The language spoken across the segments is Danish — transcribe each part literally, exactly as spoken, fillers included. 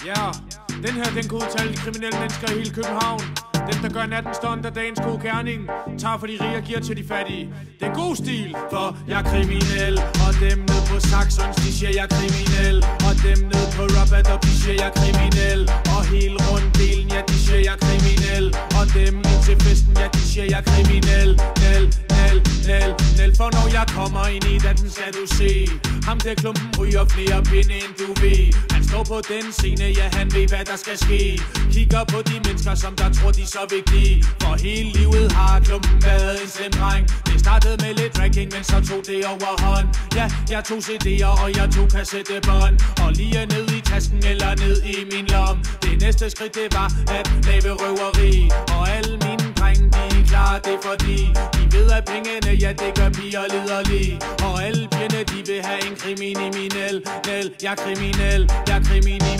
Ja, den her, den kan udtale de kriminelle mennesker i hele København. Dem, der gør natten stund af dagens gode gerning, tager for de rige og giver til de fattige. Det er god stil, for jeg er kriminel. Og dem ned på Saxons, de siger jeg er kriminel. Og dem ned på Rabat, de siger jeg er kriminel. Og hele runddelen, ja, de siger jeg er kriminel. Og dem ind til festen, ja, de siger jeg er kriminel. Nel, nel, nel, nel. For når jeg kommer ind i den, skal du se ham der klumpen ryger flere pinde end du ved. Han står på den scene, ja, han ved hvad der skal ske. Kigger på de mennesker, som der tror de er så vigtige. For hele livet har klumpen været en slem dreng. Det startede med lidt drinking, men så tog det overhånd. Ja, jeg tog C D'er og jeg tog kassettebånd. Og lige ned i tasken eller ned i min lom. Det næste skridt det var at lave røveri. Og alle mine drenge, de er klar, det er fordi de ved at pengene, ja, det gør piger liderlige. Og alle pigerne, de vil have en kriminel. Nel, jeg er kriminel. Jeg er kriminel.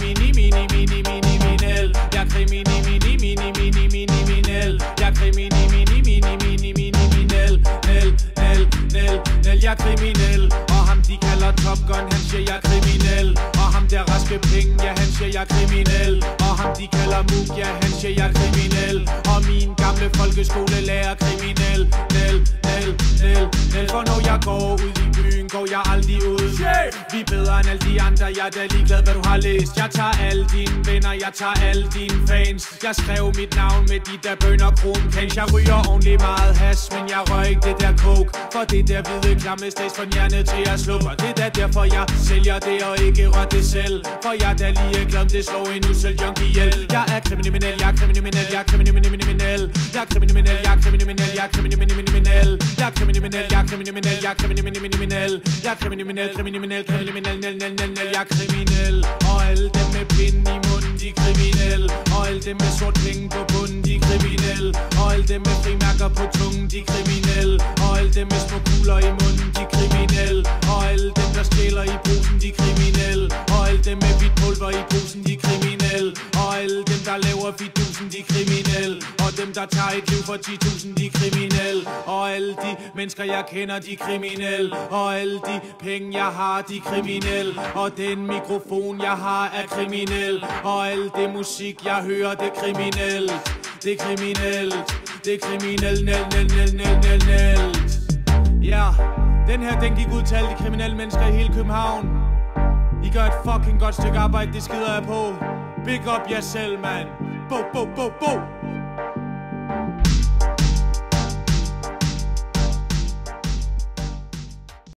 Jeg er kriminel. Jeg er kriminel. Nel, nel, nel, nel, nel. Jeg er kriminel. Og ham de kalder Top Gun, han siger jeg er kriminel. Og ham der raske penge, ja, han siger jeg er kriminel. Og ham de kalder Mook, ja, han siger jeg er kriminel. Og min gamle folkeskolelærer er kriminel. Nel, nel, nel, nel. For når jeg går ud i byen, går jeg aldrig ud. Vi er bedre end alle de andre, jeg er da ligeglad hvad du har læst. Jeg tager alle dine venner, jeg tager alle dine fans. Jeg skrev mit navn med de der bønner kromkans. Jeg ryger ordentligt meget hash, men jeg rører ikke det der coke. For det der hvide klamme stats for hjernet til at slå. Og det er derfor jeg sælger det og ikke rører det selv. For jeg er da lige glad, det slår en usel junkie ihjel. Jeg er kriminel, jeg er kriminel, jeg er kriminel. Jeg er kriminel, jeg er kriminel, jeg er kriminel. Jeg er kriminel, jeg er kriminel, jeg er kriminel. Jeg er kriminel, kriminel, kriminel, nel, nel, nel, nel. Jeg er kriminel. Og alle dem med pind i munden, de er kriminel. Og alle dem med sort penge på bunden, de er kriminel. Og alle dem med frimærker på tungen, de er kriminel. Og alle dem med små kugler i munden, de er kriminel. Og alle dem der stjæler i posen, de er kriminel. Og alle dem med hvidt pulver i posen, de er kriminel. Og alle dem der laver fidusen, de er kriminel. Og dem der tager et liv for ti tusind, de er kriminel. Og alle de mennesker jeg kender, de er kriminel. Og alle de penge jeg har, de er kriminel. Og den mikrofon jeg har er kriminel. Og alt det musik jeg hører, det er kriminel. Det er kriminel. Det er kriminel, nel, nel, nel, nel, nel, nel. Ja, den her den gik ud til alle de kriminelle mennesker i hele København. I gør et fucking godt stykke arbejde, det skider jeg på. Big up jer selv, man. Bo, bo, bo, bo.